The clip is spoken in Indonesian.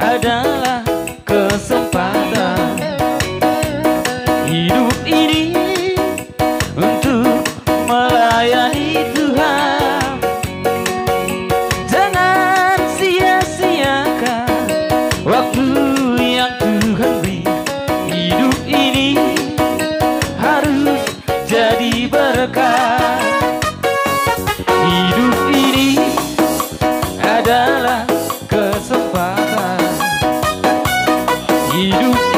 adalah kesempatan. Hidup ini untuk melayani Tuhan. Jangan sia-siakan waktu yang Tuhan beri. Hidup ini harus jadi berkah. Hidup ini adalah kesempatan. Hidup